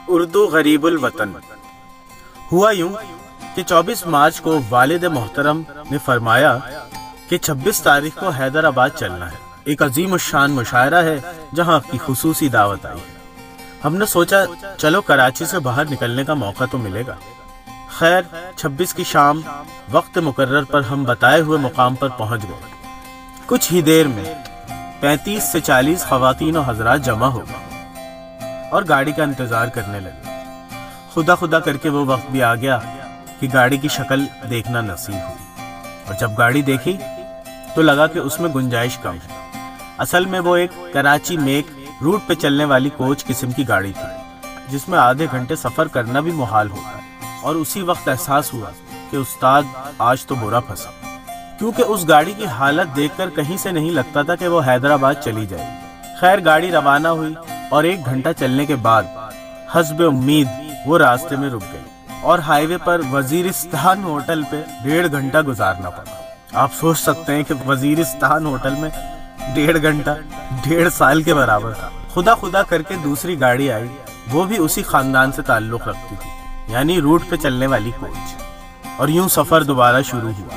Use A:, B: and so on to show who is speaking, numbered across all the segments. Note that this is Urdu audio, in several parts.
A: اردو غریب الوطن۔ ہوا یوں کہ 24 مارچ کو والد محترم نے فرمایا کہ 26 تاریخ کو حیدرآباد چلنا ہے، ایک عظیم الشان مشاعرہ ہے جہاں کی خصوصی دعوت آئی ہے۔ ہم نے سوچا چلو کراچی سے باہر نکلنے کا موقع تو ملے گا۔ خیر 26 کی شام وقت مقرر پر ہم بتائے ہوئے مقام پر پہنچ گئے۔ کچھ ہی دیر میں 35 سے 40 خواتین و حضرات جمع ہو گئے اور گاڑی کا انتظار کرنے لگے۔ خدا خدا کر کے وہ وقت بھی آ گیا کہ گاڑی کی شکل دیکھنا نصیب ہوئی، اور جب گاڑی دیکھی تو لگا کہ اس میں گنجائش کم ہے۔ اصل میں وہ ایک کراچی میک روٹ پہ چلنے والی کوچ قسم کی گاڑی تھی، جس میں آدھے گھنٹے سفر کرنا بھی محال ہوتا ہے، اور اسی وقت احساس ہوا کہ استاد آج تو برا پھنسا، کیونکہ اس گاڑی کی حالت دیکھ کر کہیں سے نہیں لگتا تھا کہ وہ حیدرآباد چلی جائے گی۔ خیر گاڑی روانہ ہوئی اور 1 گھنٹہ چلنے کے بعد حسب امید وہ راستے میں رک گئی اور ہائی وے پر وزیرستان ہوٹل پہ 1.5 گھنٹہ گزارنا پڑا۔ آپ سوچ سکتے ہیں کہ وزیرستان ہوٹل میں 1.5 گھنٹہ 1.5 سال کے برابر تھا۔ خدا خدا کر کے دوسری گاڑی آئی، وہ بھی اسی خاندان سے تعلق رکھتی تھی، یعنی روٹ پہ چلنے والی کوچ، اور یوں سفر دوبارہ شروع ہوا۔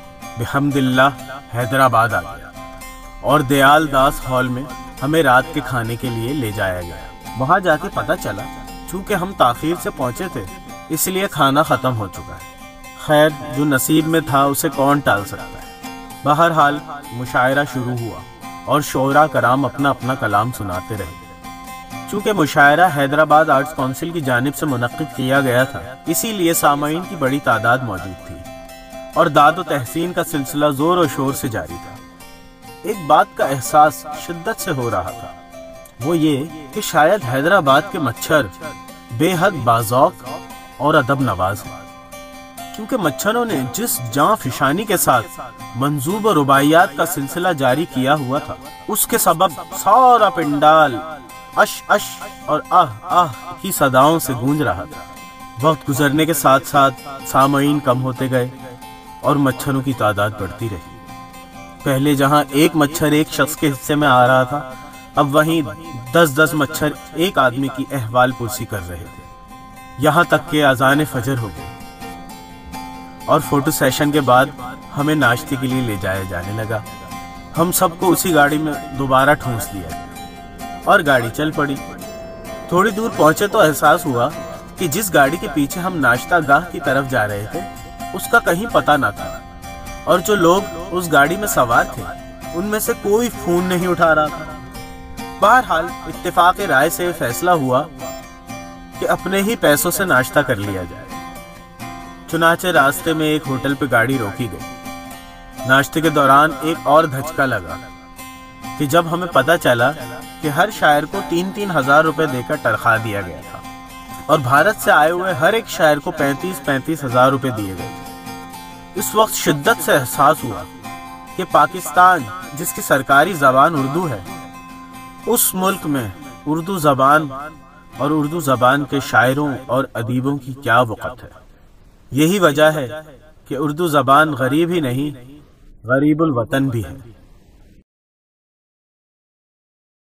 A: بحمد اللہ حیدرآباد آ گیا اور دیال داس ہال میں ہمیں رات کے کھانے کے لیے لے جایا گیا۔ وہاں جا کے پتہ چلا چونکہ ہم تاخیر سے پہنچے تھے اس لیے کھانا ختم ہو چکا ہے۔ خیر جو نصیب میں تھا اسے کون ٹال سکتا ہے۔ بہرحال مشاعرہ شروع ہوا اور شعراء کرام اپنا اپنا کلام سناتے رہے۔ چونکہ مشاعرہ حیدرآباد آرٹس کونسل کی جانب سے منعقد کیا گیا تھا، اسی لیے سامعین کی بڑی تعداد موجود تھی اور داد و تحسین کا سلسلہ زور و شور سے جاری تھا۔ ایک بات کا احساس شدت سے ہو رہا تھا، وہ یہ کہ شاید حیدرآباد کے مچھر بے حد باذوق اور ادب نواز ہیں، کیونکہ مچھروں نے جس جاں فشانی کے ساتھ منظوم و رباعیات کا سلسلہ جاری کیا ہوا تھا، اس کے سبب سارا پنڈال اش اش اور آہ آہ کی صداؤں سے گونج رہا تھا۔ وقت گزرنے کے ساتھ ساتھ سامعین کم ہوتے گئے اور مچھروں کی تعداد بڑھتی رہی۔ پہلے جہاں ایک مچھر ایک شخص کے حصے میں آ رہا تھا، اب وہیں 10 مچھر ایک آدمی کی احوال پرسی کر رہے تھے، یہاں تک کہ اذان فجر ہو گئی اور فوٹو سیشن کے بعد ہمیں ناشتے کے لیے لے جایا جانے لگا۔ ہم سب کو اسی گاڑی میں دوبارہ ٹھونس دیا اور گاڑی چل پڑی۔ تھوڑی دور پہنچے تو احساس ہوا کہ جس گاڑی کے پیچھے ہم ناشتہ گاہ کی طرف جا رہے تھے اس کا کہیں پتہ نہ تھا، اور جو لوگ اس گاڑی میں سوار تھے ان میں سے کوئی فون نہیں اٹھا رہا تھا۔ بہرحال اتفاق رائے سے فیصلہ ہوا کہ اپنے ہی پیسوں سے ناشتہ کر لیا جائے۔ چنانچہ راستے میں ایک ہوٹل پہ گاڑی روکی گئی۔ ناشتے کے دوران ایک اور دھچکا لگا کہ جب ہمیں پتہ چلا کہ ہر شاعر کو 3 ہزار روپے دے کر تنخواہ دیا گیا تھا اور بھارت سے آئے ہوئے ہر ایک شاعر کو 35 ہزار روپے دیے گئے تھے۔ اس وقت شدت سے احساس ہوا کہ پاکستان جس کی سرکاری زبان اردو ہے، اس ملک میں اردو زبان اور اردو زبان کے شاعروں اور ادیبوں کی کیا وقت ہے۔ یہی وجہ ہے کہ اردو زبان غریب ہی نہیں، غریب الوطن بھی ہے۔